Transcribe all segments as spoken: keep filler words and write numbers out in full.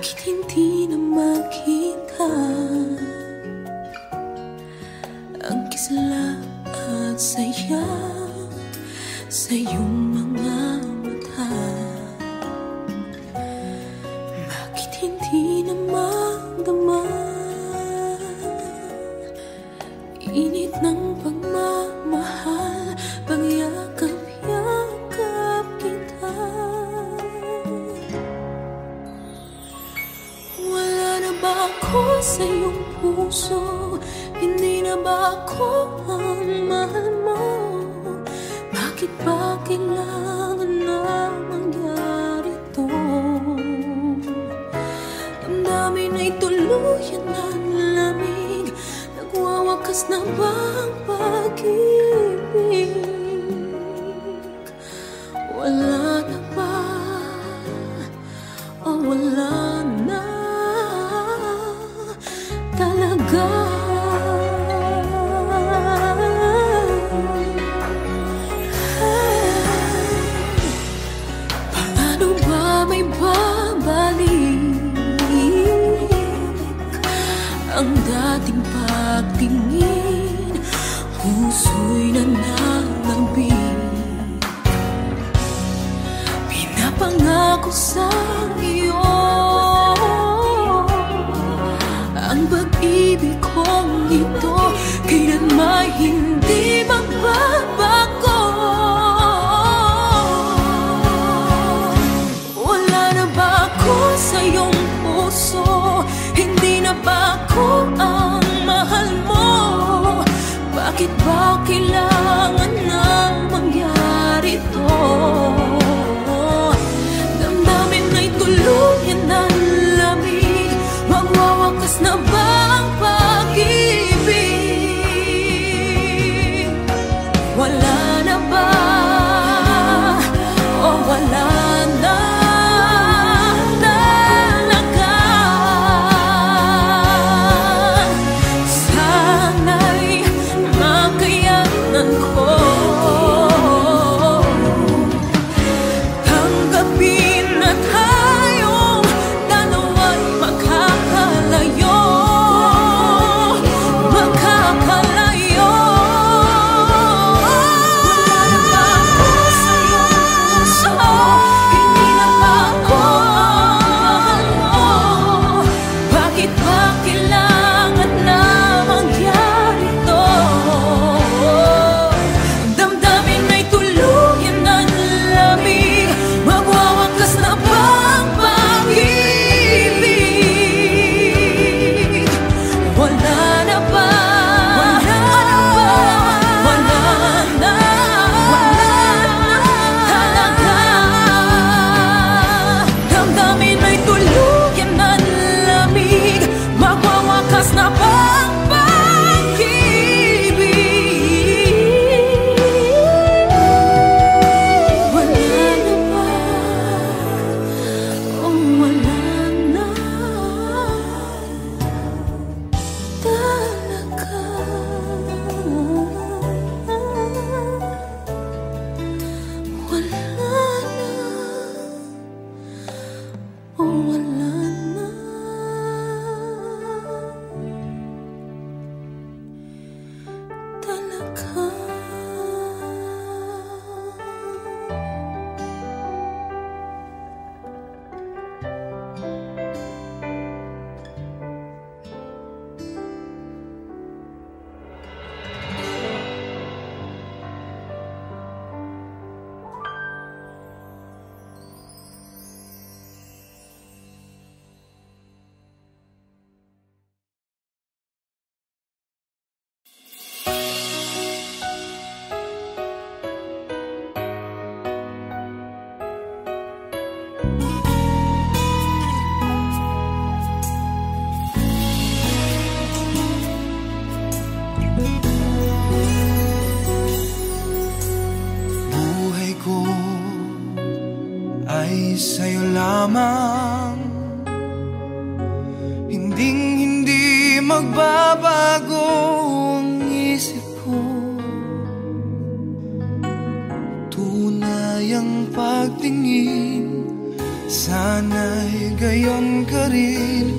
Bakit hindi na makita ang kisla at saya sa iyong mga mata? Bakit hindi na magdama init ng pagmamahal, pagyakap-yakap kita? Wala na ba ako sa iyong puso? Hindi na ba ako ang mahal mo? Bakit ba kailangan na mangyari to? Damdamin ay tuluyan ng lamig, nagwawakas na ba ang pag-ibig? Wala na ba? O wala na talaga? Paano ba may babalik ang dating pagtingin? Puso'y nananabik, pinapangako sa iyo ang pag-ibig kong ito kailanman hindi magbabago. Wala na ba ako sa iyong puso? Hindi na ba ako ang mahal mo? Bakit ba kailangan na mangyari to? Damdamin ay tuluyan ng lamig, magwawakas na ba ang pag-ibig? Wala na ba? O wala na talaga? Sana'y makayanan ko tanggapin na tayong dalawa'y makakalayo, makakalayo. lamang, hinding-hindi magbabago ang isip ko. Tunay ang pagtingin sana'y gayon ka rin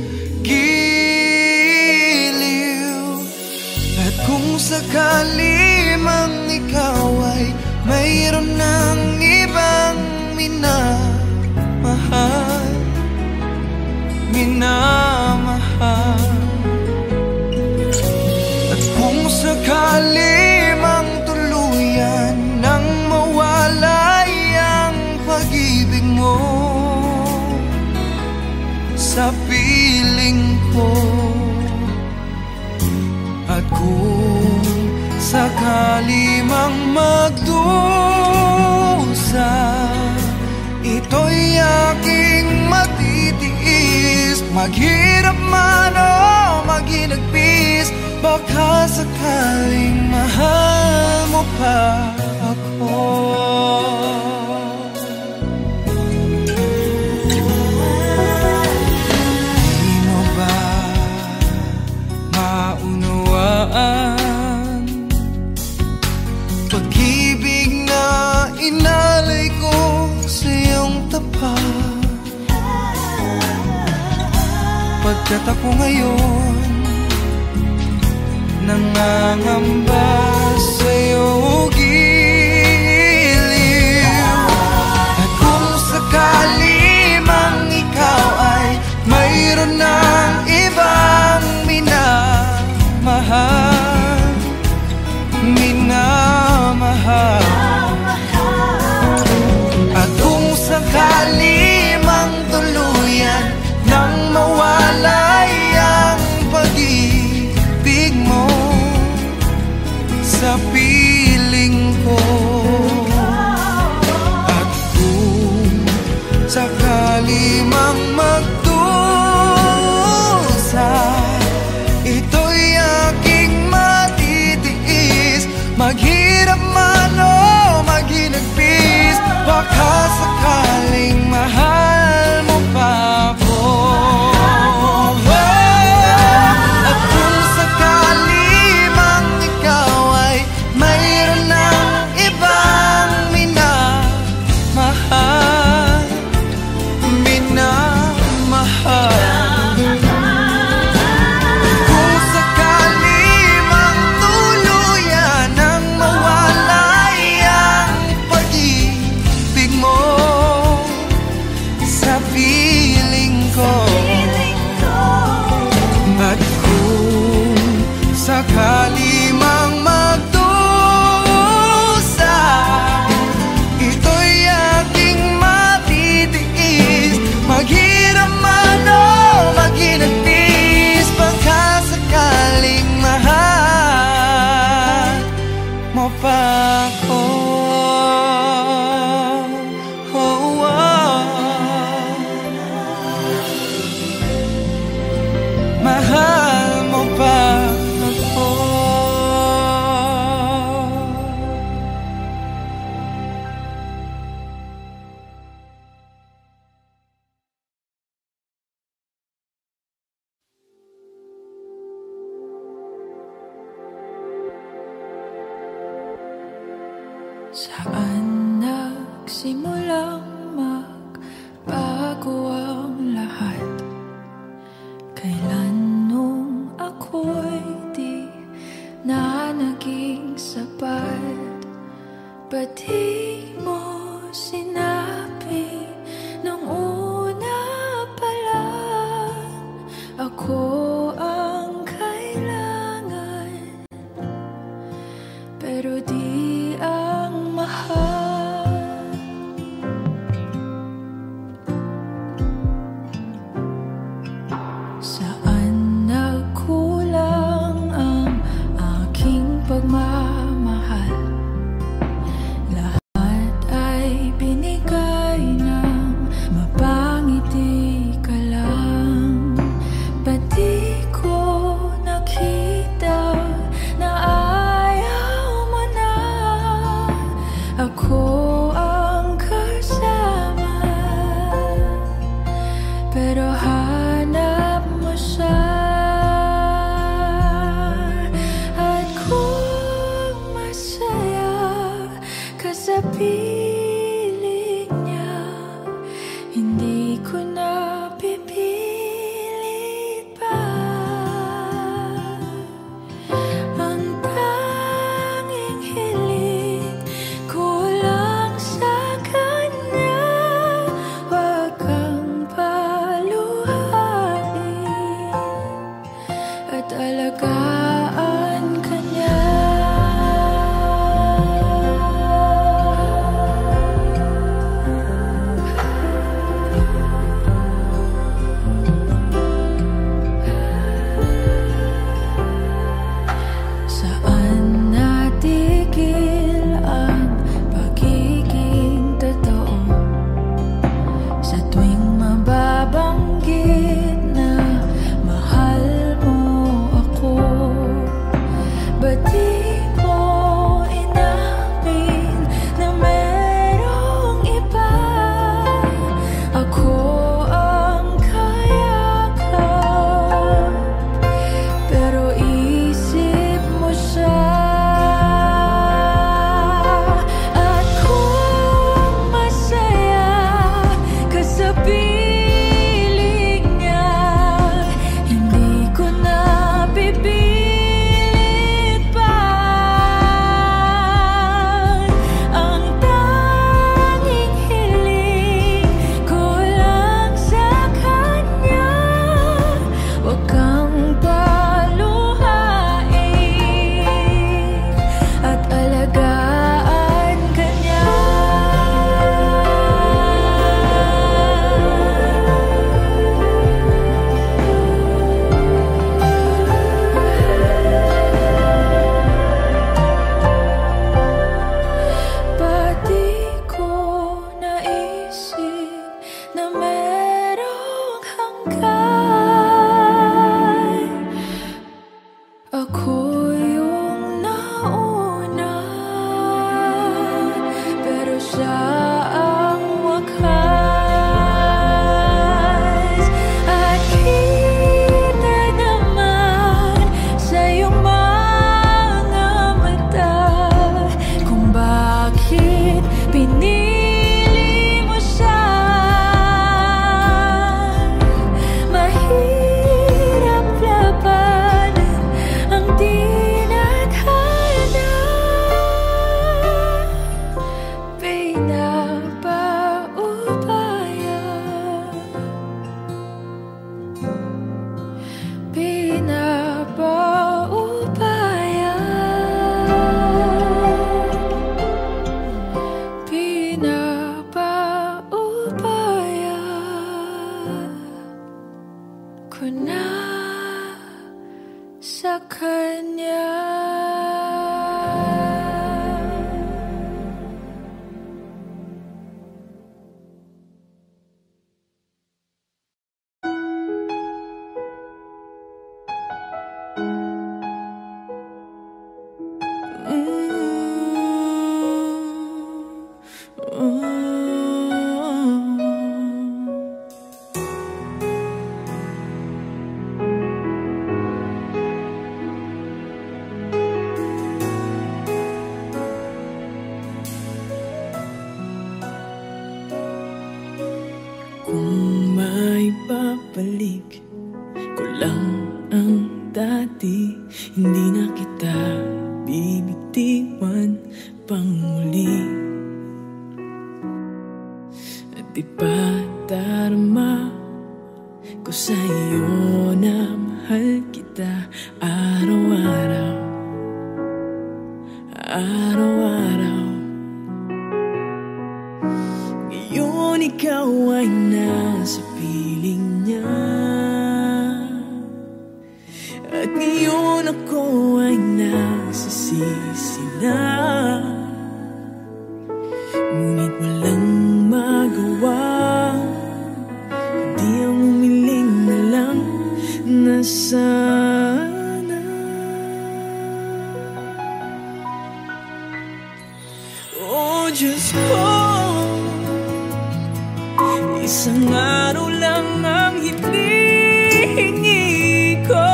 giliw. At kung sakali mang ikaw ay mayroon ng ibang minamahal, minamahal. At kung sakali mang tuluyan nang mawalay ang pag-ibig mo sa piling ko, at kung sakali mang magdusa, ito'y aking matitiis. Maghirap man o maginagpis, baka sakaling mahal mo pa ako. Di mo ba maunawaan pag-ibig na inalay ko sa iyong tapat? Pagkat ako ngayon nangangamba sa'yo giliw. At kung sakali mang ikaw ay mayroon ng ibang minamahal, minamahal. At kung sakali mang tuluyan nang mawalay ang pag-ibig mo sa piling ko, at kung sakali mang magdusa, ito'y aking matitiis. Maghirap man o maginagpis, baka sakaling mahal mo pa ako. At kung sakali mang ikaw ay mayroon ng ibang minamahal, minamahal. Kung sakali mang tuluyan nang mawalay ang pag-ibig mo sa piling ko, at kung sakali mang magdusa, ito'y aking matitiis. Maghirap man o maginagpis, baka sakaling mahal mo pa ako. Oh, oh. Mahal mo pa ako. Saan nagsimulang magbago ang lahat? Kailan nung ako'y di na naging sapat? Ba't di mo sinabi nung una pa lang ako ang kailangan, pero di ang mahal? Kung may babalik ko lang ang dati, hindi na kita bibitiwan pang muli. At di pa darama ko sa'yo na mahal kita araw-araw, araw-araw. Ngayon ikaw ay nasa piling niya, at ngayon ako ay nagsisisi na. Ngunit walang magawa, di ang umiling na lang na sana. Oh Diyos ko, isang araw lang ang hinihingi ko,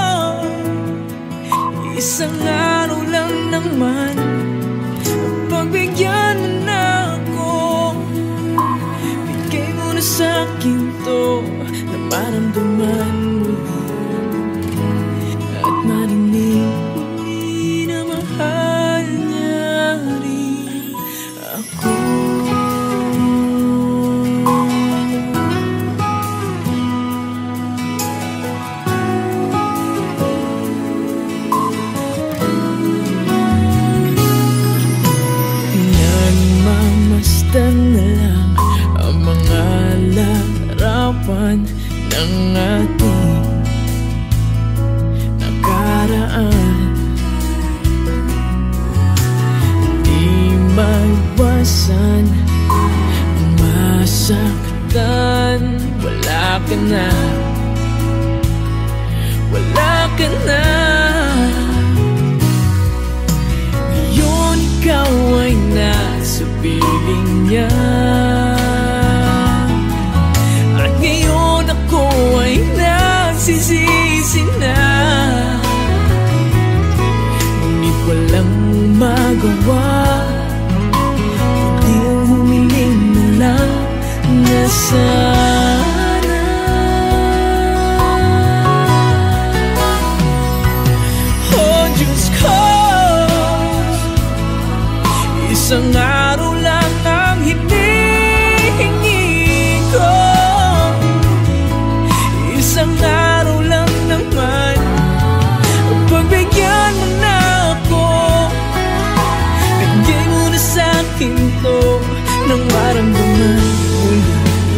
isang araw lang naman, pagbigyan mo na ako. Bigay mo na sa'kin to na maramdaman muli, at marinig muli na mahal niya rin ako. Nagmamasdan na lang ang mga larawan ng ating nakaraan. Di maiwasan ang masaktan. Wala ka na, wala ka na. Ngayon ikaw ay nasa piling niya, at ngayon ako ay nagsisisi na. Ngunit walang magawa, kundi ang humiling na lang na sana. Oh Diyos ko, isang araw lang ang hinihingi ko, isang araw lang naman, pagbigyan mo na ako. Bigay mo na sa'kin to nang maramdaman muli,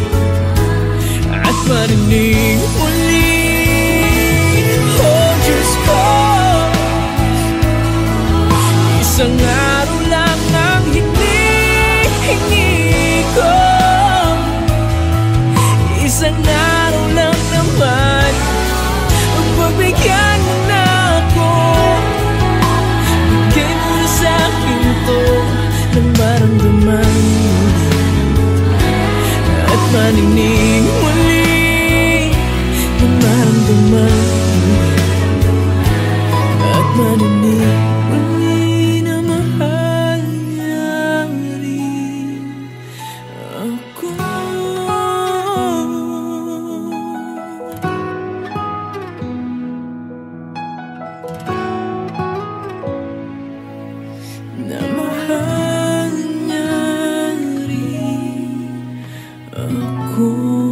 at marinig muli. Oh Diyos ko, isang araw lang ang hinihingi ko, isang araw lang naman, pagbigyan mo na ako. Bigay mo na sa'kin to nang maramdaman muli, at marinig muli, nang maramdaman muli, at marinig muli na mahal niya rin ako. Na mahal niya rin ako.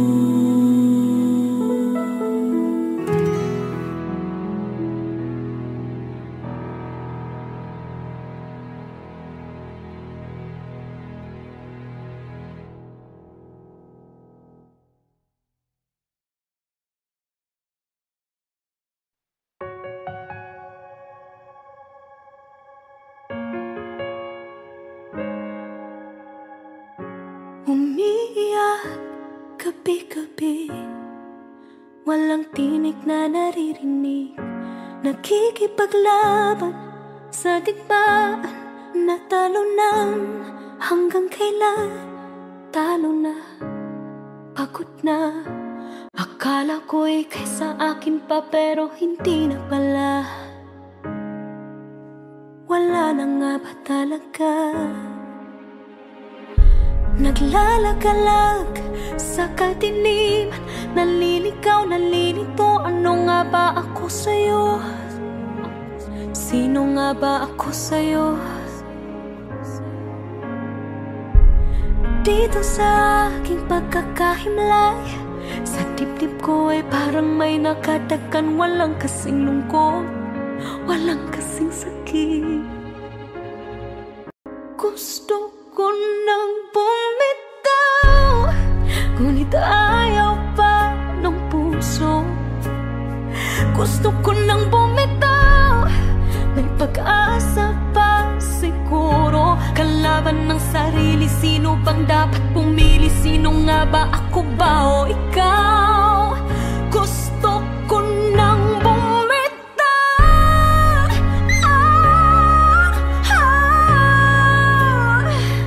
Umiiyak gabi-gabi, walang tinig na naririnig, nakikipaglaban sa digmaan. Natalo na, hanggang kailan talo na, pagod na. Akala ko'y kaysa akin pa, pero hindi na pala. Wala na nga ba talaga? Naglalagalag sa kadiliman, naliligaw, nalilito. Ano nga ba ako sa'yo? Sino nga ba ako sa'yo? Dito sa aking pagkakahimlay, sa dibdib ko ay parang may nakadakan. Walang kasing lungkot, walang kasing sakit. Gusto ko nang bumitaw, ngunit ayaw pa ng puso. Gusto ko nang bumitaw, may pag-asa pa siguro. Kalaban ng sarili, sino bang dapat pumili? Sino nga ba, ako ba o ikaw? Gusto ko nang bumitaw. ah, ah.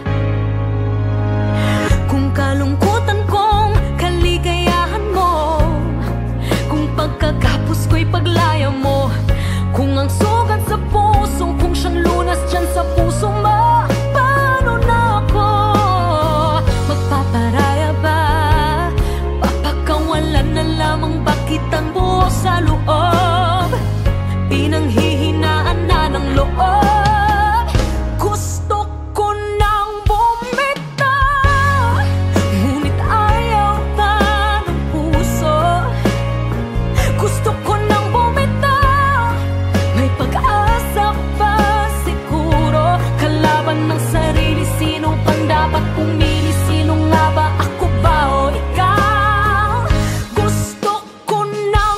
Kung kalungkutan kong kaligayahan mo, kung pagkagapos ko'y paglaya mo, kung ang sugat sa puso, kung siyang lunas dyan sa puso mo, paano na ako magpaparaya ba? Papakawalan na lamang ba kitang buo sa loob? Pinanghihinaan na ng loob. Gusto ko nang bumitaw, ngunit ayaw pa ng puso. Gusto ko nang bumitaw, may pag-asa pa siguro. Kalaban ng sarili, sino pang dapat pumili? Sino nga ba, ako ba o ikaw? Gusto ko nang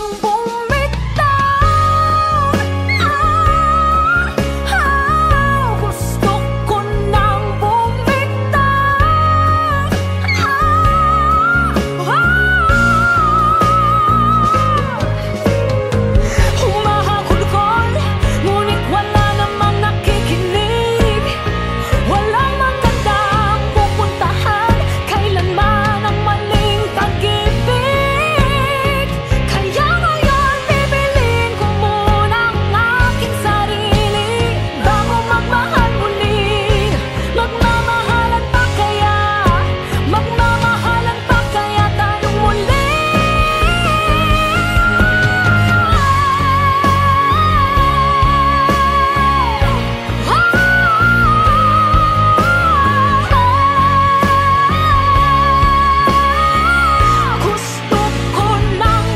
bumitaw. ah, ah. Gusto ko nang bumitaw. ah, ah. Humahakol-kol, ngunit wala namang nakikinig. Walang magandang pupuntahan, kailanman ang maling pag-ibig. Kaya ngayon bibilin ko muna ang aking sarili bago magmahal muli. Magmamahalan pa kaya? Magmamahalan pa kaya tayong muli? Gusto ko nang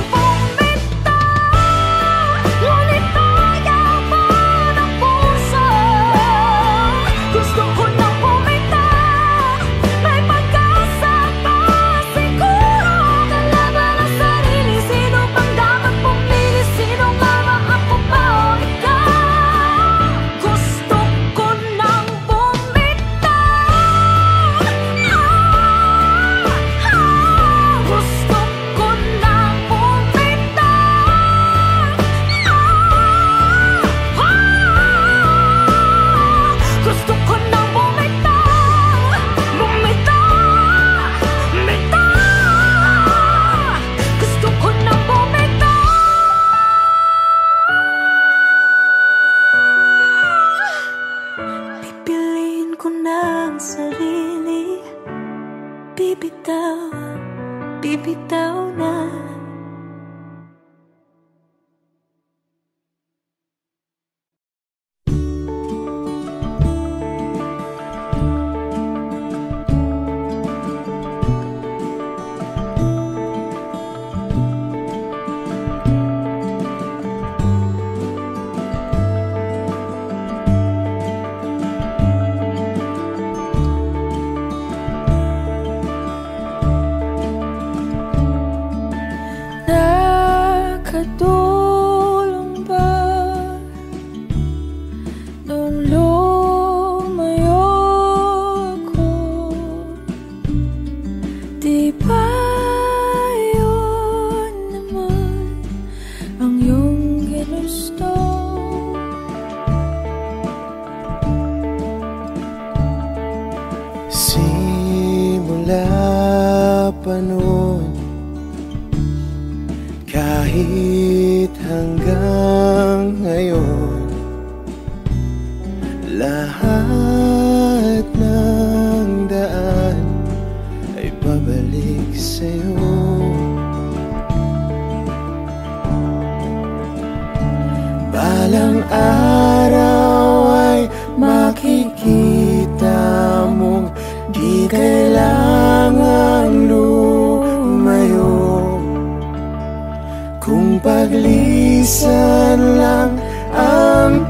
bumitaw, ngunit ayaw pa ng puso. Gusto ko nang bumitaw, may pag-asa pa siguro. Kalaban ang sarili, sino bang dapat pumili? Sino nga ba, ako ba o ikaw? Gusto ko nang bumitaw. ah, ah. Gusto ko nang bumitaw. ah, ah. Gusto ko nang bumitaw. Bumitaw, bumitaw. Gusto ko nang bumitaw. Pipiliin ko na ang sarili, bibitaw, bibitaw na. Nakatulong ba nung lumayo ako? Di ba yun naman ang iyong ginusto? Simula pa noon, kahit hanggang ngayon, lahat ng daan pabalik sa'yo. Balang araw ay makikita mong di kailangang lumayo, kung paglisan lang ang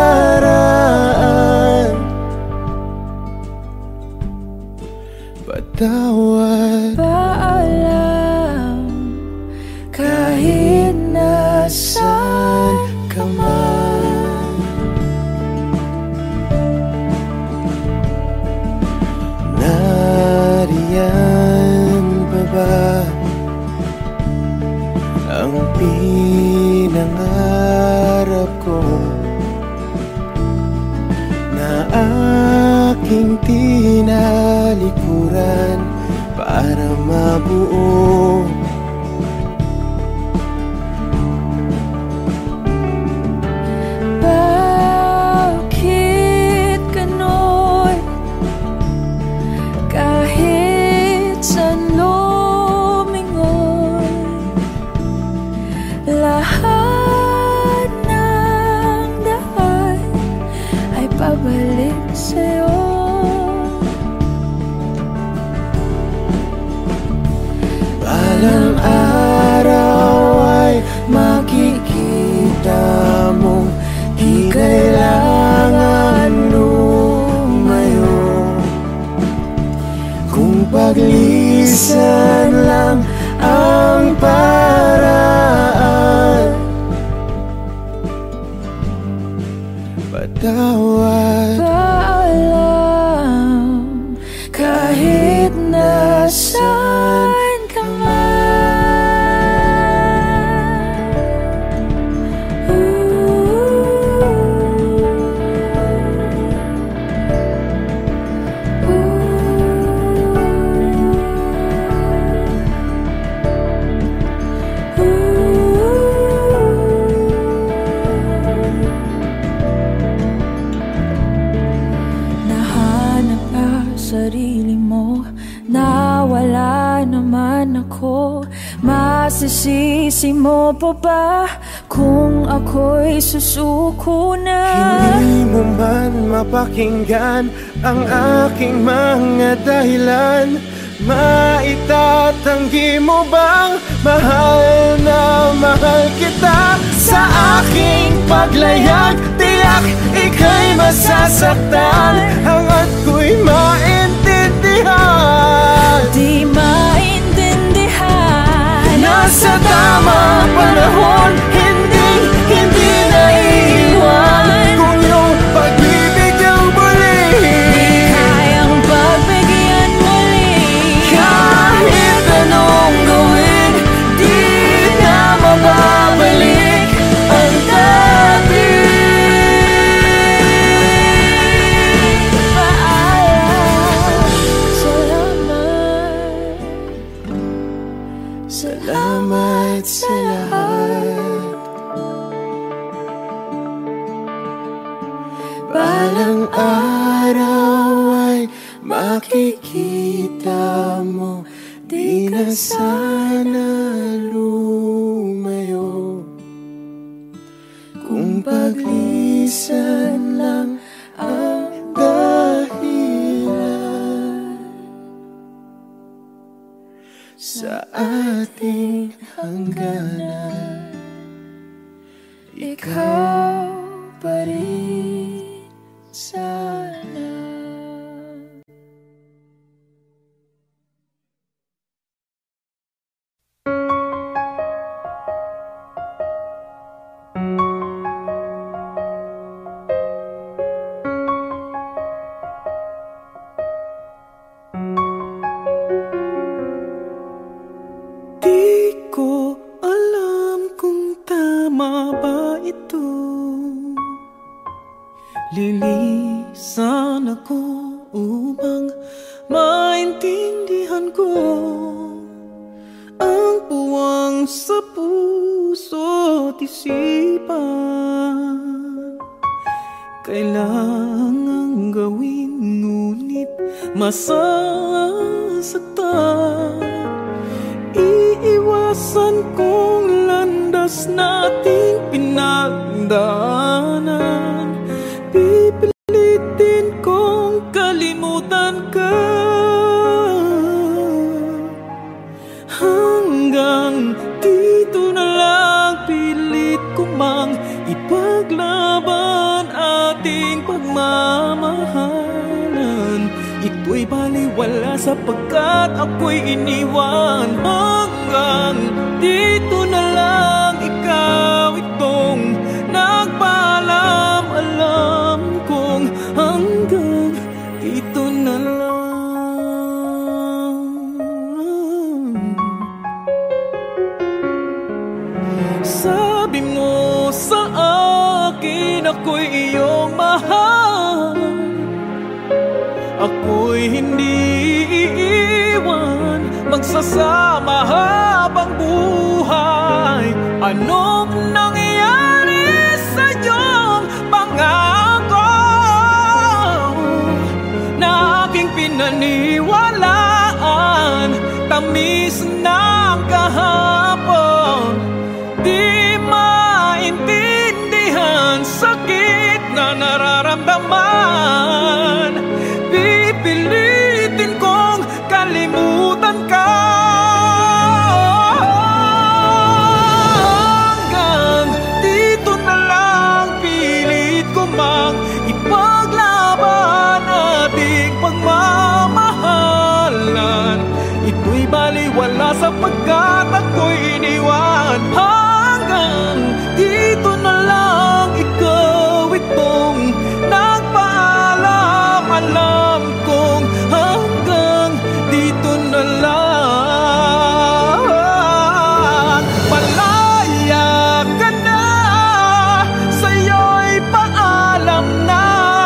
paraan. Patawad, paalam, kahit nasaan ka man. Nariyan pa ba ang pinangarap ko na aking tinalikuran para mabuo? Bakit ganon? Kahit saan lumingon, lahat ng daan ay pabalik sa'yo. Balang araw ay makikita mong di kailangan lumayo, kung paglisan lang ang paraan. Patawad, paalam, kahit nasaan ka man. Nahanap ka sarili mo, nawala naman ako. Masisisi mo pa ba kung ako'y susuko na? hindi mo man mapakinggan ang aking mga dahilan. Maitatanggi mo bang mahal na mahal kita? Sa aking paglayag, tiyak ika'y masasaktan, hangat ko'y maintindihan. Di maintindihan, Nasa tamang panahon, hindi, hindi naiiwan. Kung iyong pag-ibig ang muli, kayang pagbigyan muli. kahit anong gawin, di na mababalik ang dati. Paalam, salamat, Salamat sa lahat. Balang araw ay makikita mo, di na sana lumayo, kung paglisan lang ang dahilan sa ating hangganan. ikaw pa rin sana. Di ko alam kung tama ba ito. Lilisan ako upang maintindihan ko ang puwang sa puso't isipan. Kailangang gawin ngunit masasaktan. Iiwasan kong landas nating pinagdaanan. Pipilitin kong kalimutan ka. Hanggang dito na lang, pilit ko mang ipaglaban ating pagmamahalan. Ito'y baliwala sapagkat ako'y iniwan. Hanggang dito na lang, ikaw itong nagpaalam. Alam kong hanggang dito na lang. Sabi mo sa akin ako'y iyong mahal. Ako'y hindi iiwan, magsasama habang buhay. Anong nangyari sa iyong pangako na aking pinaniwalaan? Tamis ng kahapon, di maintindihan sakit na nararamdaman. Pipilitin kong kalimutan ka. Hanggang dito na lang, pilit ko mang ipaglaban ating pagmamahalan. Ito'y baliwala sapagkat ako'y iniwan. Hanggang dito na lang, ikaw itong nagpaalam. Alam kong hanggang dito na lang. Malaya ka na, sa'yo'y paalam na.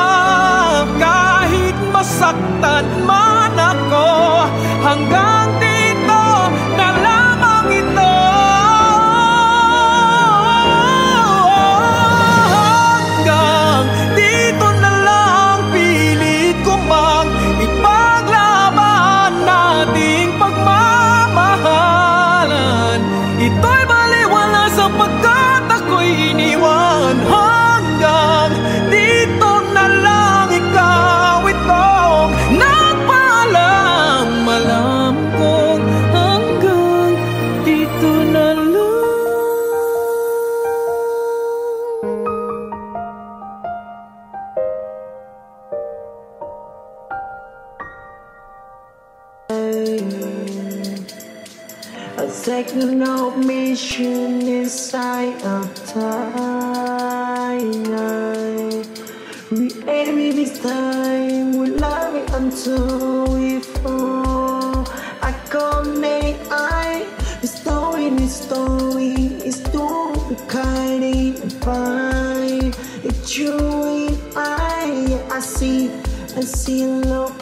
Kahit masaktan man ako, hanggang dito na lamang ito. Hanggang dito na lang, pilit ko mang ipaglaban nating pagmamahalan. Ito'y baliwala sapagkat ako'y iniwan. Hanggang dito na lang, ikaw itong nagpaalam. Alam kong hanggang dito na lang. A second of mission inside of time. We every this time we love it until we fall. I connect I the story, the story is too kind and fine. It's true I I see I see love.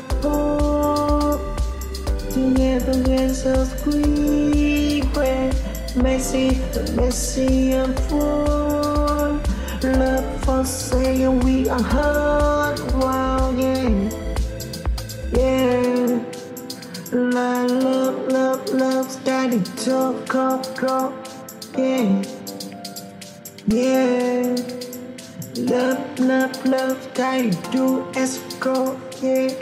Together we're so sweet, messy, messy and full. Love for saying we are hurt, wow, yeah, yeah. Love, love, love, love, starting to go, go, yeah, yeah. Love, love, love, starting to escort, yeah.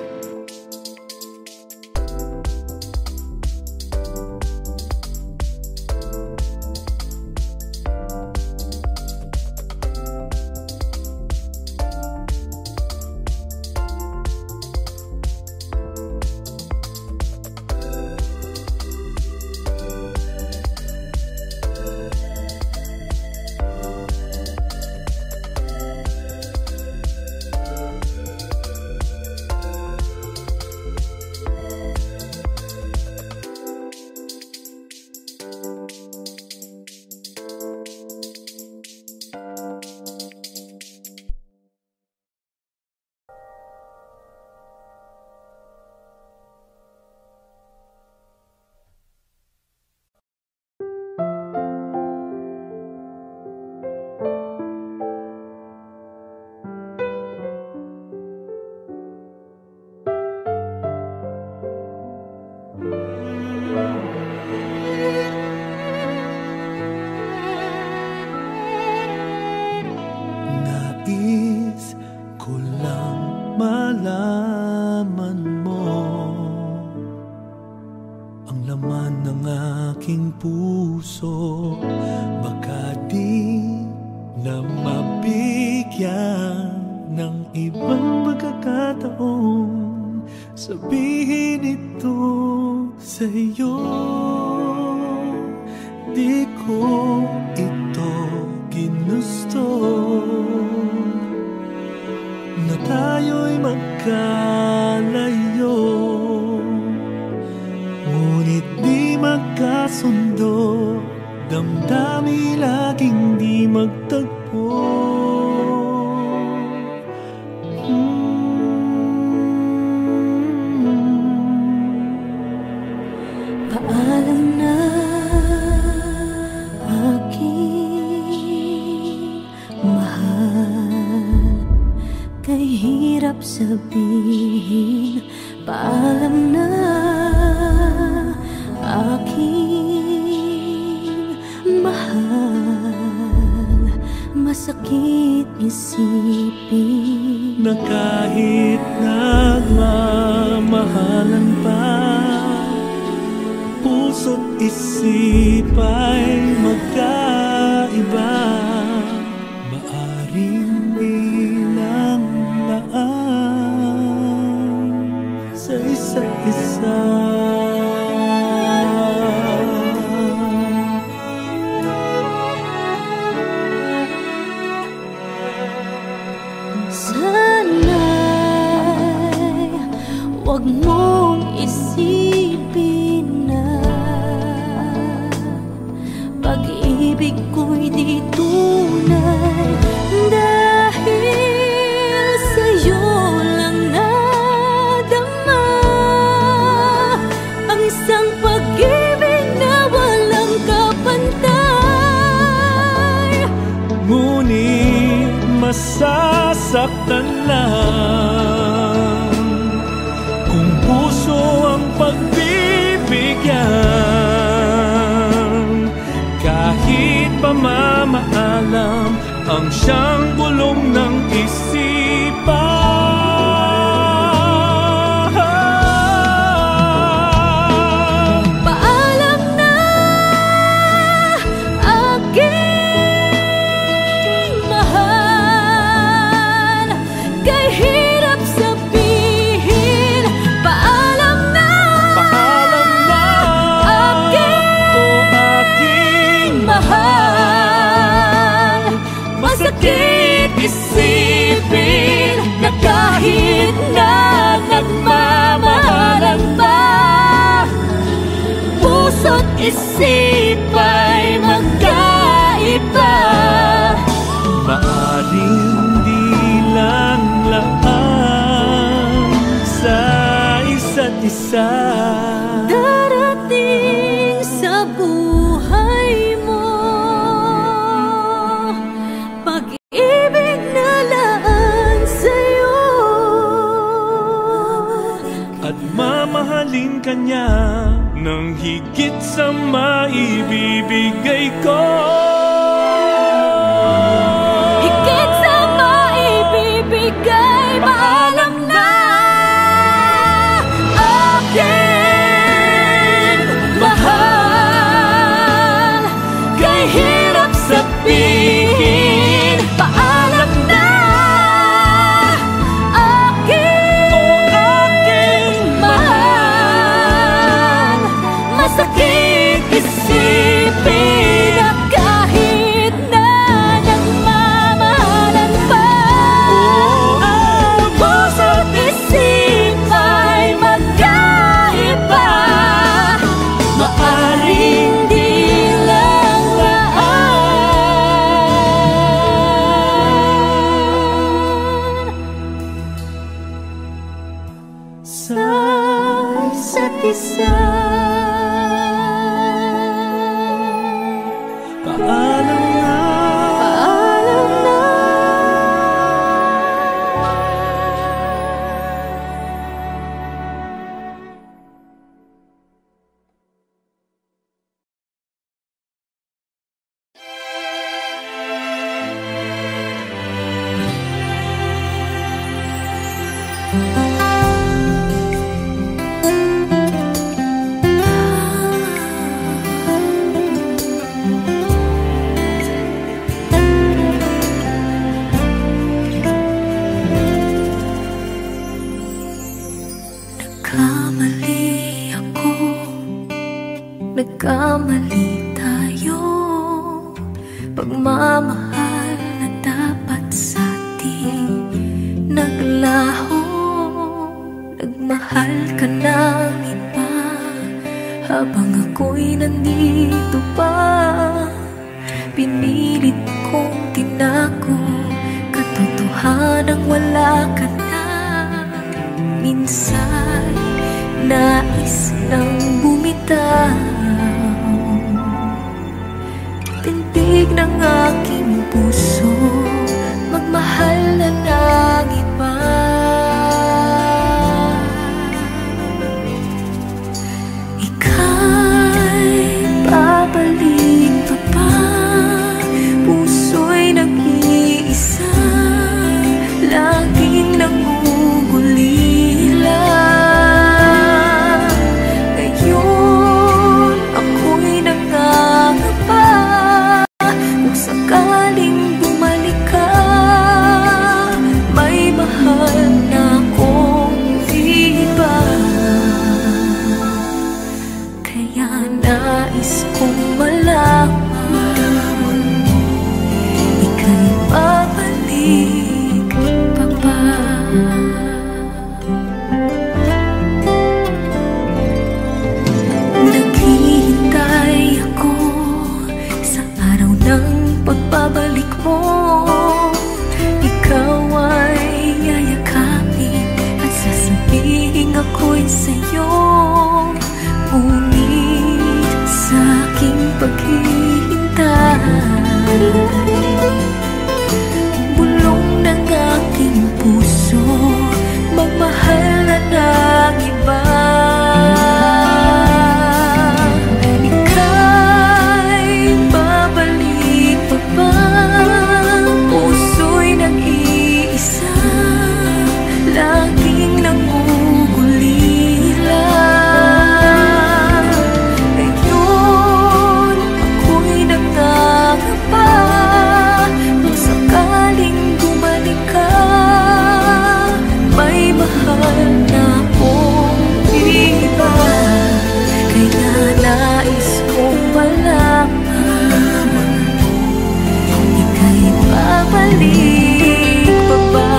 Nais ko lang malaman mo ang laman ng aking puso. Baka di na mabigyan ng ibang pagkakataon sabihin ito sa'yo. Di ko ito ginusto na tayo'y magkalayo, ngunit di magkasundo, damdami laging di magtagpo. Paalam na aking mahal, kay hirap sabihin. Paalam na aking mahal, masakit isipin na kahit nagmamahalan pa, puso't isip ay magkaiba. Maaring bilang laan sa isa't isa. Sana'y wag mong isipin na pag-ibig ko'y di tunay, dahil sa'yo lang nadama ang isang pag-ibig na walang kapantay. Ngunit masasaktan lang kung puso ang pagbibigyan. Kahit pamamaalam ang siyang bulong ng isipan. Paalam na aking mahal, kay hirap sabihin. Paalam na, Paalam na aking mahal, masakit isipin na kahit na nagmamahalan pa, puso't isip ay magkaiba. maaring di lang laan sa isa't isa. Darating sa buhay mo pag-ibig na laan sa'yo, At mamahalin ka niya ng higit sa maibibigay ko. higit sa maibibigay. Paalam na aking mahal, kay hirap sabihin. Paalam na aking mahal, masakit isipin na kahit nagkamali tayo. Pagmamahal na dapat sa atin naglaho. Nagmahal ka ng iba habang ako'y nandito pa. Pinilit kong tinago katotohanang wala ka na. Minsan nais nang bumitaw. Tindig ng aking puso magmahal na ng iba. Ika'y babalik pa ba? Puso'y nag-iisa, laging nangugulila. Ngayon ako'y nangangapa, kung sakaling bumalik ka, may mahal na akong iba. Kaya nais kong malaman, ika'y babalik pa ba? Naghihintay ako sa araw ng pagbabalik mo. Ikaw ay yayakapin at sasabihin ako'y sa'yo. Ngunit sa aking paghihintay, bulong ng aking puso magmahal na ng iba. Ika'y babalik pa ba? Puso'y nag-iisa, laging nangugulila. Ngayon ako'y nangangapa, kung sakaling bumalik ka, may mahal na akong iba. Kaya nais kong malaman, ika'y babalik pa ba?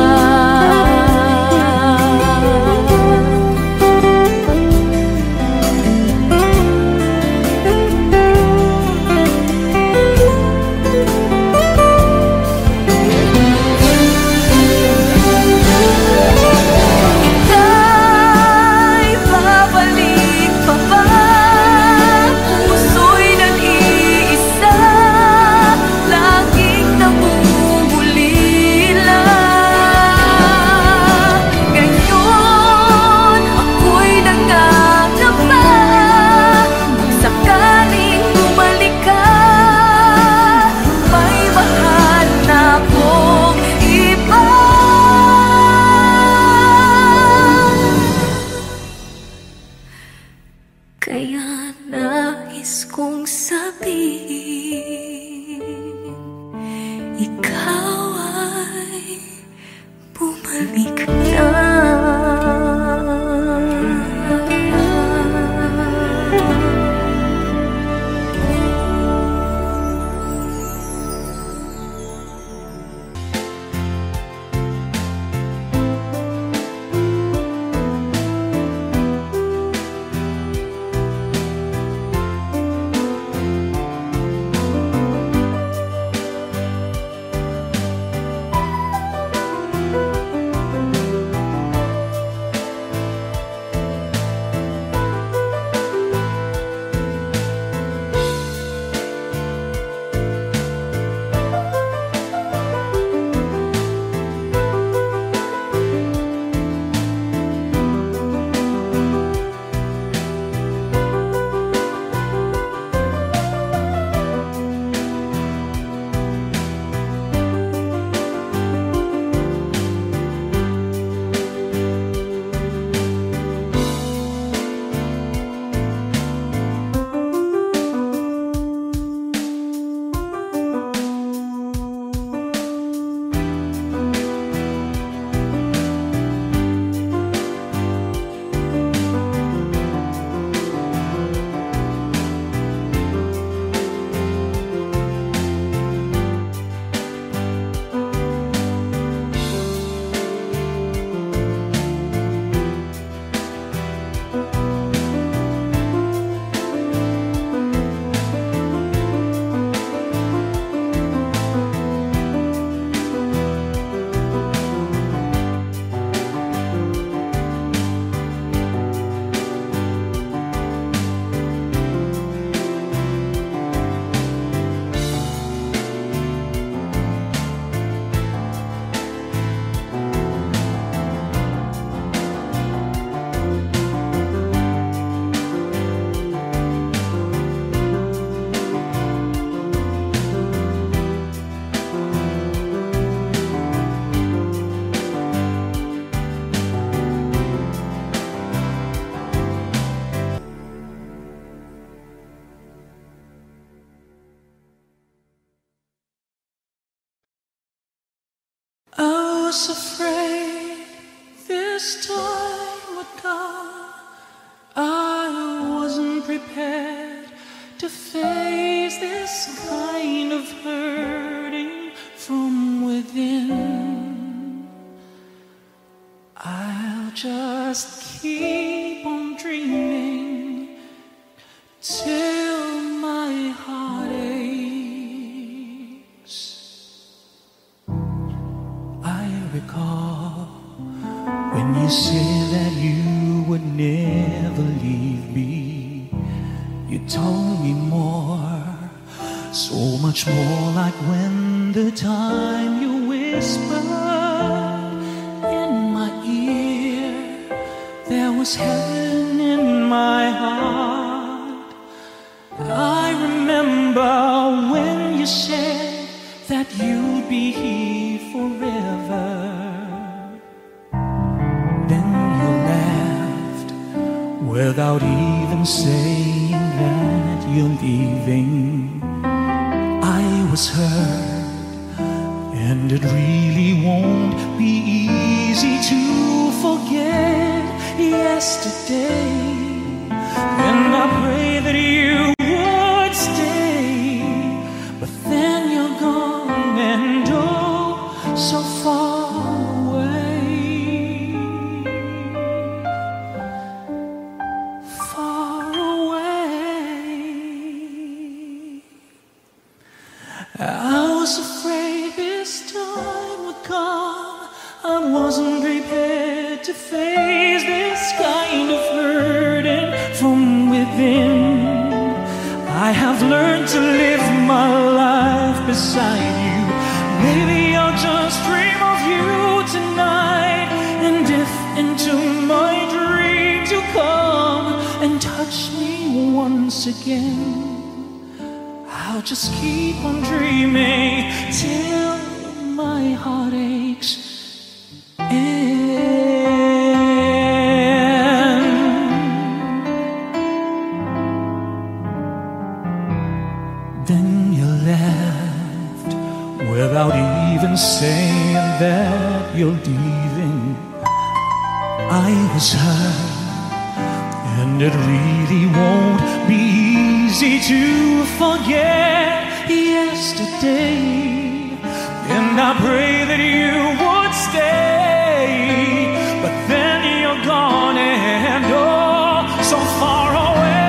Ika'y babalik pa ba? Puso'y nag-iisa, laging nangungulila. Ngayon ako'y nangangapa, kung sakaling bumalik ka, may mahal na akong iba. Kaya nais kong sabihin, ikaw ay bumalik na. was afraid this time would come. I wasn't prepared to face this kind of hurting from within. I'll just keep on dreaming till my heart aches. I recall when you said that you would never leave me. You told me more, so much more, like when the time you whispered in my ear, there was heaven in my heart. I remember when you said that you'd be here forever. Then you left without even saying that you're leaving. I was hurt, and it really won't be easy to forget yesterday. And I pray that you would stay, but then you're gone, and oh, so far away, far away. I was afraid this time would come. I wasn't prepared to face this kind of hurting from within. I have learned to live my life beside you. Maybe I'll just dream of you tonight. And if into my dreams you come and touch me once again, I'll just keep on dreaming till my heart aches. Then you left without even saying that you're leaving. I was hurt, and it really won't be easy to forget yesterday. And I pray that you would stay, but then you're gone, and oh, so far away.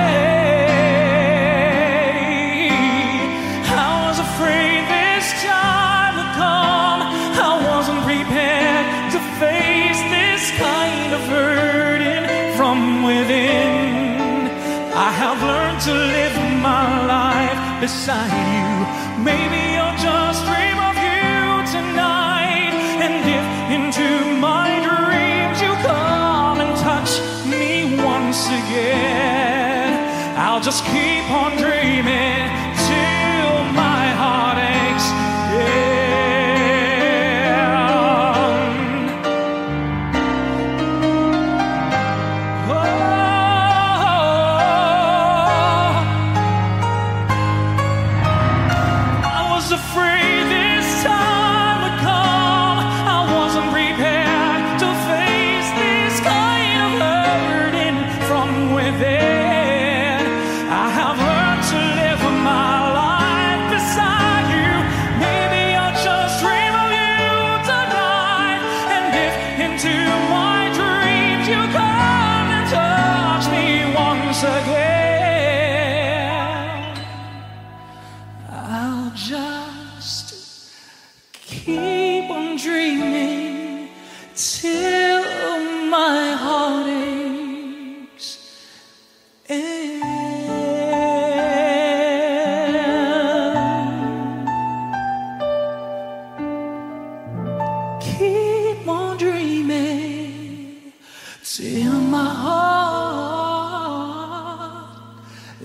I was afraid this time would come. I wasn't prepared to face this kind of hurting from within. I have learned to live my life beside you. Maybe I'll just dream of you tonight. And if into my dreams you come and touch me once again, I'll just keep on dreaming till my heart aches. Yeah. Afraid this time would come. I wasn't prepared to face this kind of hurting from within. I have learned to live my life beside you. Maybe I'll just dream of you tonight. And if into my dreams you come and touch me once again, I'll just keep on dreaming till my heart aches. And keep on dreaming till my heart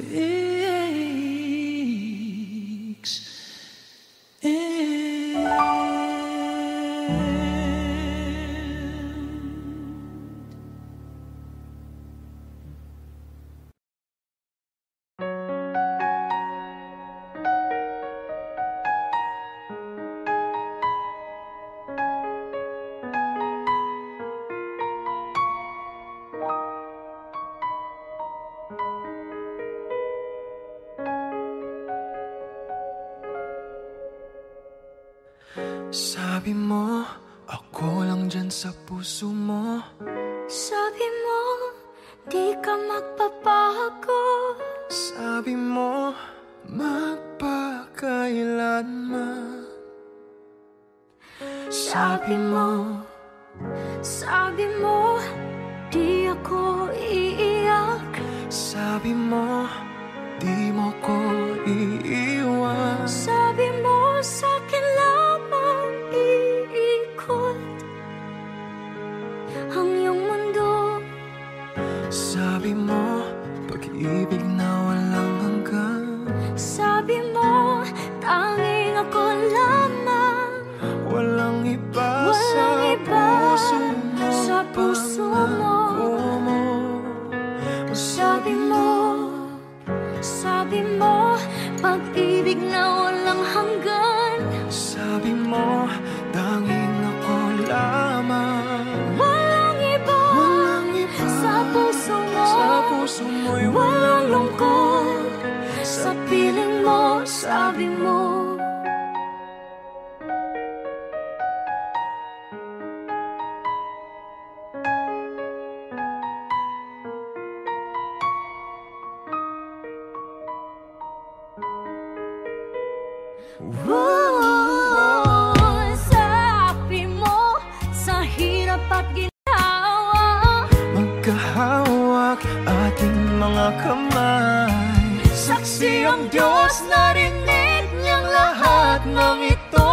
aches. Sabi mo, ako lang dyan sa puso mo. Sabi mo, di ka magpapago. Sabi mo, magpakailanman. Sabi mo, sabi mo, di ako iiyak. Sabi mo, di mo ko iiwan. Sabi mo, sa'kin lamang iikot ang iyong mundo. Sabi mo, pag-ibig na walang hanggan. Sabi mo, tanging ako lamang. Walang iba, Walang sa iba puso mo, sa puso mo. pangako mo. Sabi mo, sabi mo, pag-ibig na walang hanggan. Sabi mo, tanging ako lamang. Walang iba, Walang iba sa puso mo. sa puso mo'y Walang lungkot sa piling mo. Sabi mo, oh, sabi mo, sa hirap at ginawa, magkahawak ating mga kamay. Saksi ang Diyos, narinig niyang lahat ng ito.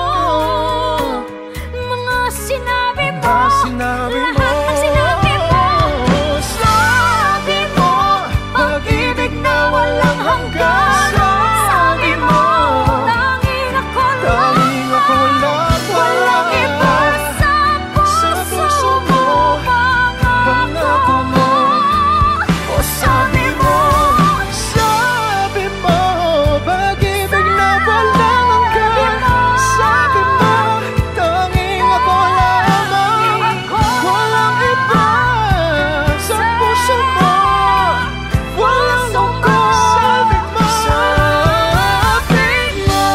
mga sinabi mo, Mga sinabi mo, lahat ng sinabi mo. sabi mo, pag-ibig na walang hanggan. Sabi mo, Tanging ako tanging ako lang. walang iba sa Sa puso puso mo. mo, pangako mo. O sabi mo, sabi mo, pag-ibig na walang hanggan. Sabi mo, tanging ako lamang. Walang iba sa puso mo, walang lungkot. Sabi mo, sabi mo.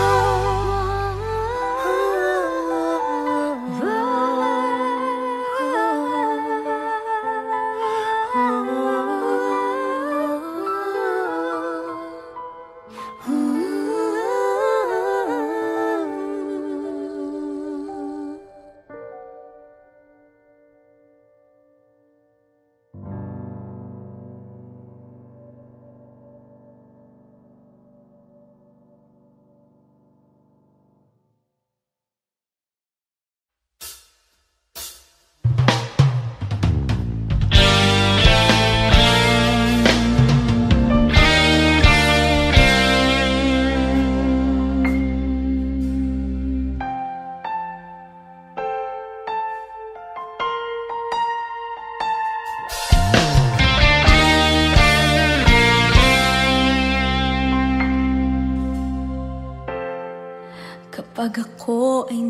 Kapag ako ay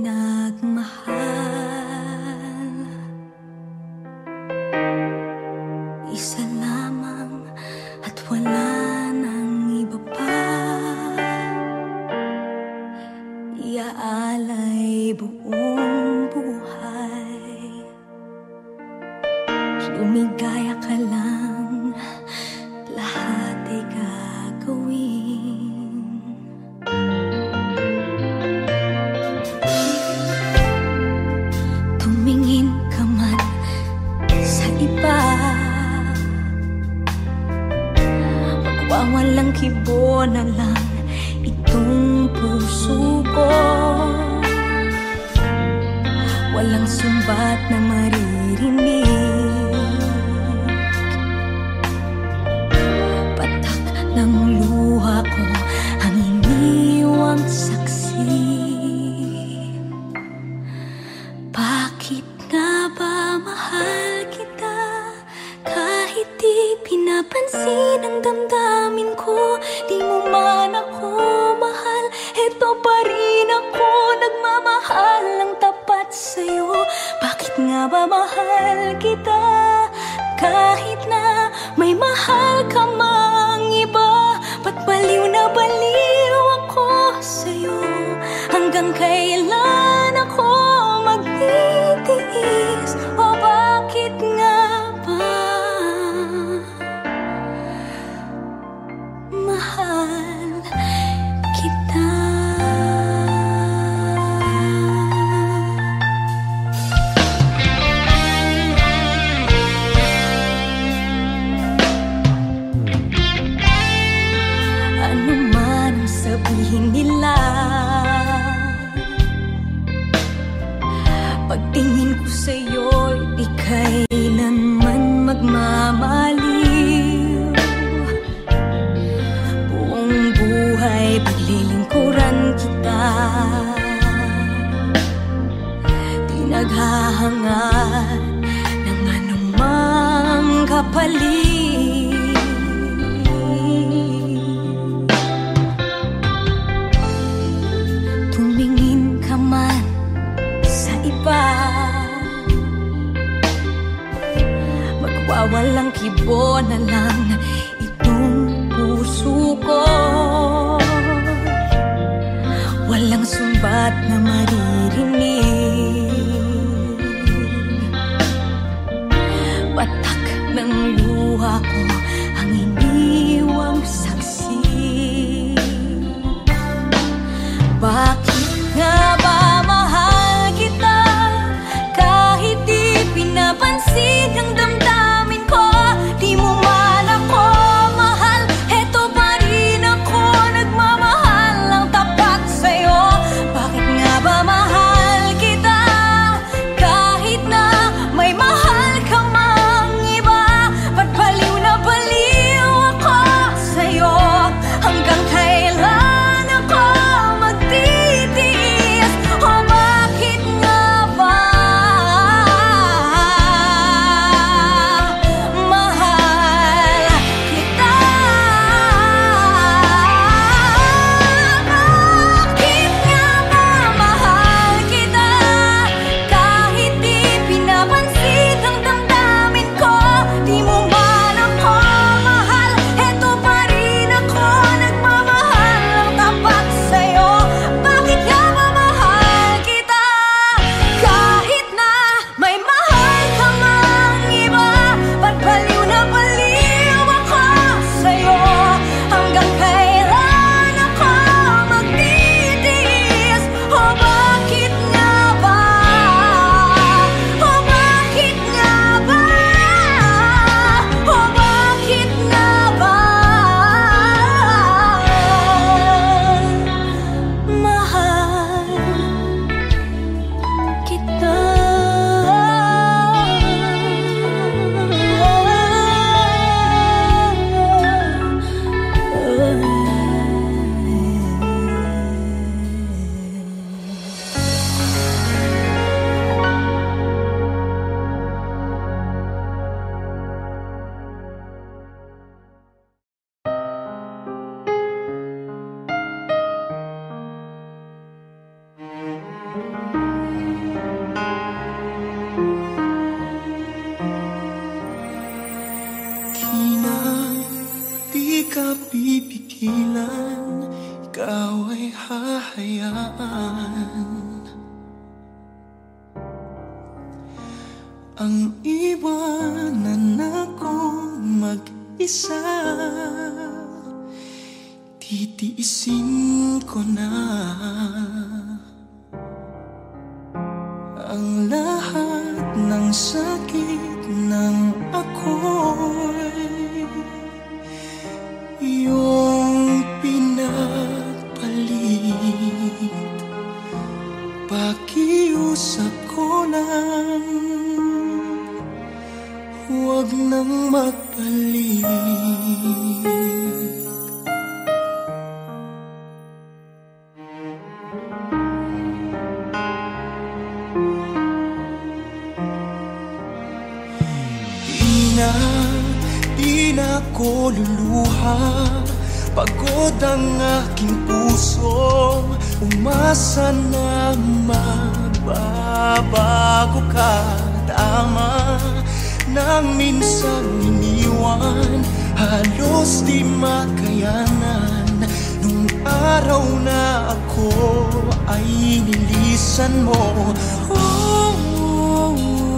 nagmahal, isa lamang at wala nang iba pa. Iaalay buong buhay, lumigaya ka lang, lahat ay gagawin. Tumingin ka man sa iba, magwawalang kibo na lang itong puso ko. Walang sumbat na maririnig, patak ng luha ko ang iniwang saksi. Bakit nga ba mahal kita kahit di pinapansin ang damdamin ko? Di mo man ako mahal, eto pa rin ako nagmamahal ng tapat sa'yo. Bakit nga ba mahal kita kahit na may mahal ka mang iba? Ba't baliw na baliw ako sa'yo? Hanggang kailan buhay, paglilingkuran kita. Di naghahangad ng anumang kapalit. Tumingin ka man sa iba, magwawalang kibo na lang itong puso ko. Walang sumbat na maririnig, patak ng luha ko ang iniwang saksi. Bakit nga ba mahal kita kahit di pinapansin ang damdamin ko? Di mo man ako mahal, heto pa rin ako nagmamahal ng tapat sa'yo. Bakit nga ba mahal kita kahit na may mahal ka mang iba? Ba't baliw na baliw ako sa'yo? Hanggang kailan ako magtitiis? O bakit nga ba mahal kita? Bakit nga ba mahal kita kahit di pinapansin ang damdamin ko? Di mo man ako mahal, heto pa rin ako nagmamahal ng tapat sa'yo. Bakit nga ba mahal kita kahit na may mahal ka mang iba? Ba't baliw na baliw ako sa'yo? Hanggang kailan ako magtitiis? O bakit nga ba? O bakit nga ba? O bakit nga ba mahal kita? Kina, di ka pipigilan, ikaw ay hahayaan. Ang iwanan akong mag-isa, titiisin ko na ang lahat ng sakit ng ako'y iyong pinagpalit. Pakiusap ko lang, huwag nang magbalik. Ina, di na ko luluha, pagod ang aking puso, umasa na magbabago ka. Tama nang minsan iniwan, halos di makayanan. Nung araw na ako ay nilisan mo. Oh, oh,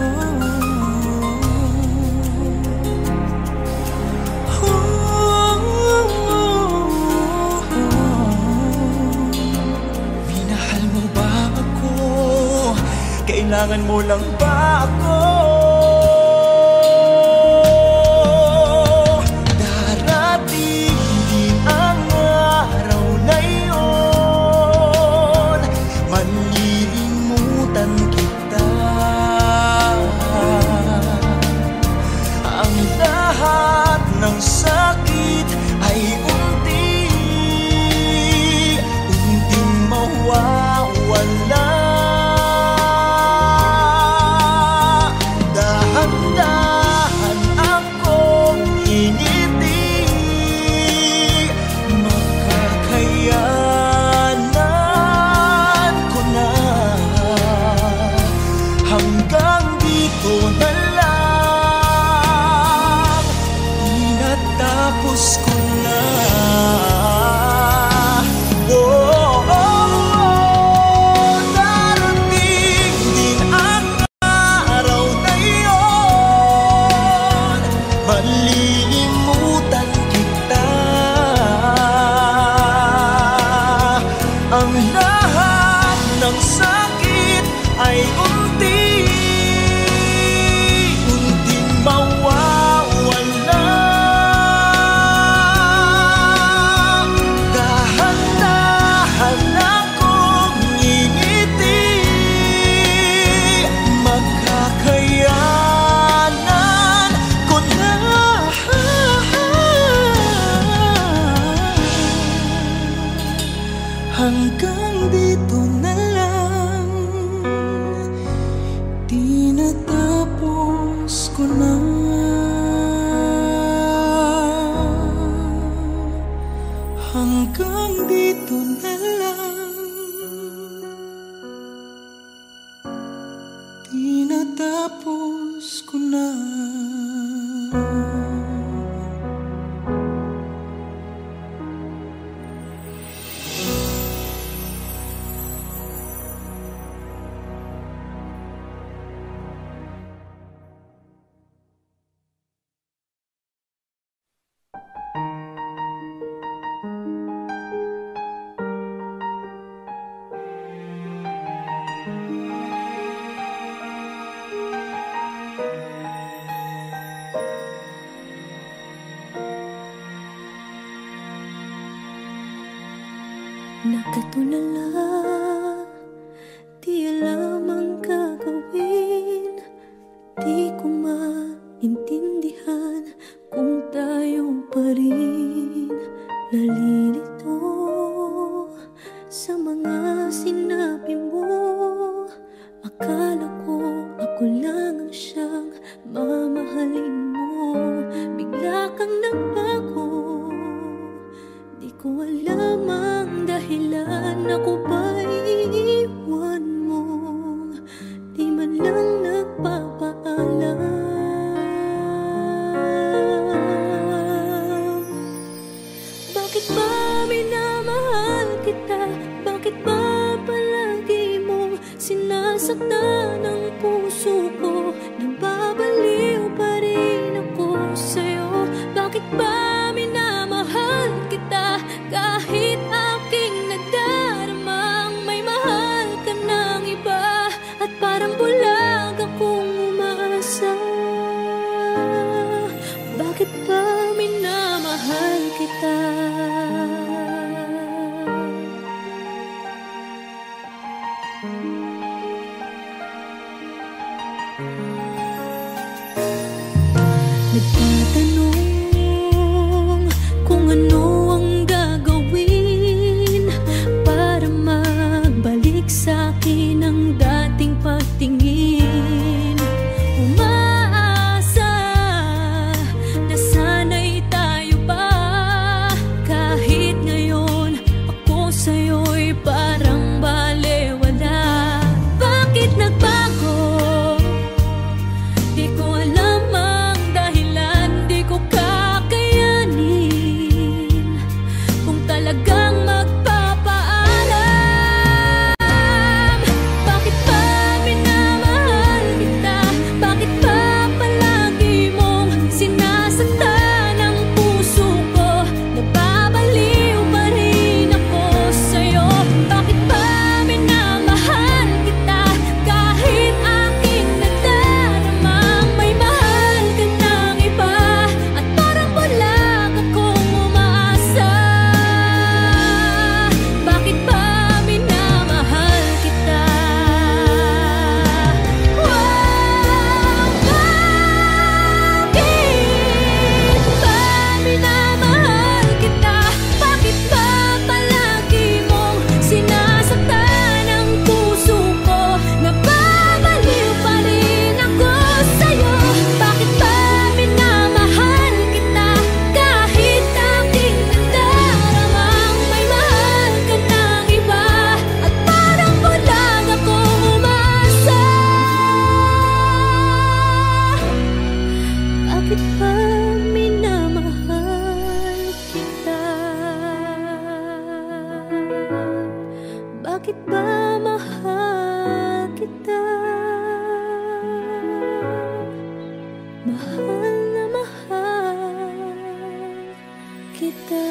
minahal mo ba ako? Kailangan mo lang ba ako? Darating din ang araw na iyon, malilimutan kita. Ang lahat ng sakit ay unti Hanggang dito na lang, di natapos ko na. Hanggang dito na lang, di natapos ko na. Nakatulala, di alam ang gagawin. Di ko maintindihan kung tayo pa rin. Nalilito sa mga sinabi mo. Akala ko ako lang ang siyang mamahalin mo. Bigla kang nagbago, di ko alam ang dahilan. Ako ba'y iiwan mo? Di man lang nagpapaalam. Bakit ba minamahal kita? Bakit ba palagi mong sinasaktan ang puso ko? Nababaliw pa rin ako sa'yo. Bakit ba minamahal kita? Kahit aking nagdaramang may mahal ka ng iba. At parang bulag akong umasa. Bakit ba minamahal kita? Nagtatanong kung ano ang gagawin para magbalik sa akin ang dating pagtingin. Umaasa na sana'y tayo pa. Kahit ngayon ako sa'yo'y parang balewala. Bakit nagbago? Di ko alam ang dahilan. Di ko kakayanin kung talagang magpapaalam. Bakit ba minamahal kita? Bakit ba palagi mong sinasaktan ang puso ko? Nababaliw pa rin ako sa'yo. Bakit ba minamahal kita? Kahit aking nagdaramang may mahal ka ng iba. At parang bulag akong umaasa. Bakit ba minamahal kita? Wow, bakit ba minamahal kita? Bakit ba palagi mong sinasaktan ang puso ko? Nababaliw pa rin ako sa'yo. Bakit ba minamahal kita? Kahit aking nagdaramang may mahal ka ng iba. At parang bulag akong umasa. Bakit ba minamahal kita? Bakit ba mahal kita? Mahal na mahal kita.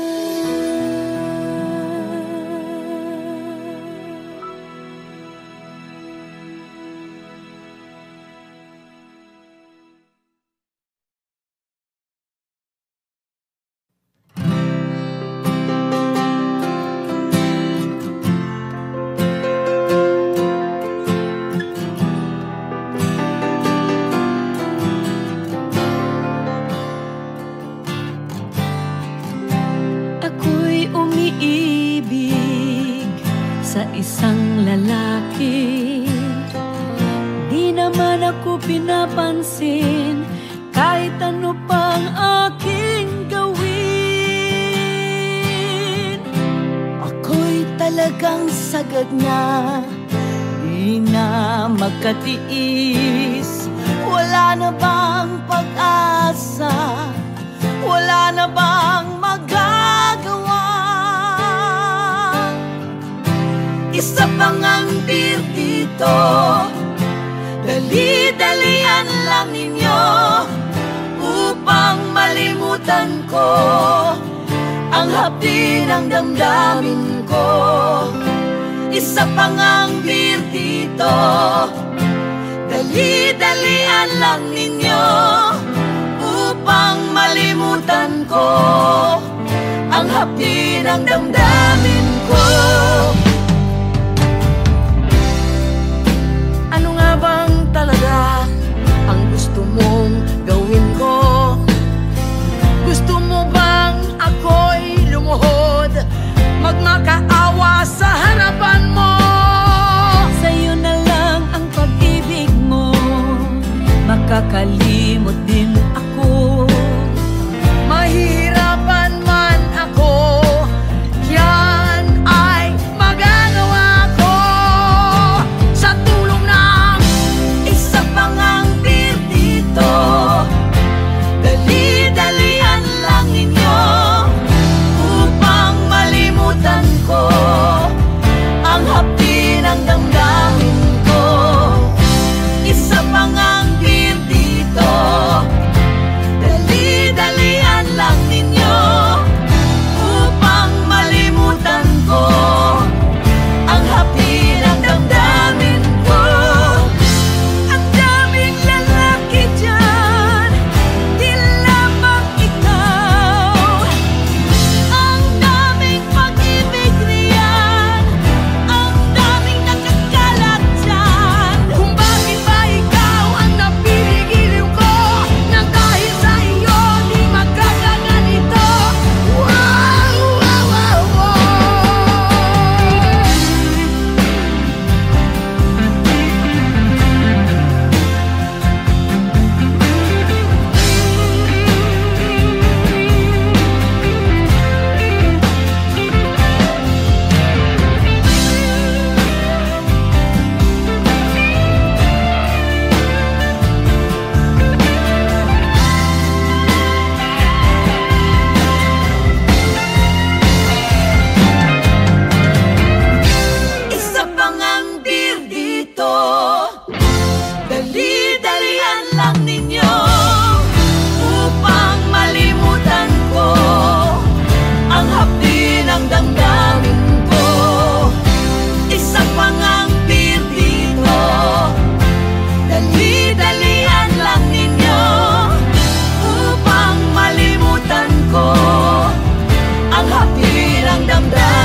isang lalaki. Di naman ako pinapansin kahit ano pang aking gawin. Ako'y talagang sagad na, di na magkatiis. Wala na bang pag-asa? Wala na bang magagawa? Isa pang ang beer dito, dali-dalian lang ninyo upang malimutan ko ang hapdi ng damdamin ko. Isa pang ang beer dito, dali-dalian lang ninyo upang malimutan ko ang hapdi ng damdamin ko. Ano nga bang talaga ang gusto mong gawin ko? Gusto mo bang ako'y lumuhod, magmakaawa sa harapan mo? Sa'yo na lang ang pag-ibig mo, makakalimot din ako. Mahihirapan man ako, yan ay magagawa ko. Sa tulong ng isa pang ang beer dito, dali-dalian lang ninyo upang malimutan ko ang hapdi ng damdamin ko. Isa pang ang beer dito, dali-dalian lang ninyo upang malimutan ko ang hapdi ng damdamin ko. Ang daming lalaki dyan, di lamang ikaw. Ang daming pag-ibig riyan, ang daming nakakalat dyan. Kung bakit ba ikaw ang napili-giliw ko, nang dahil sa iyo di magkakaganito. Wow, wow, wow, wow. Isa pang ang beer dito, dali-dalian lang ninyo upang malimutan ko ang hapdi ng damdamin ko. Isa pang ang beer dito, dali-dalian lang ninyo upang malimutan ko ang hapdi ng damdamin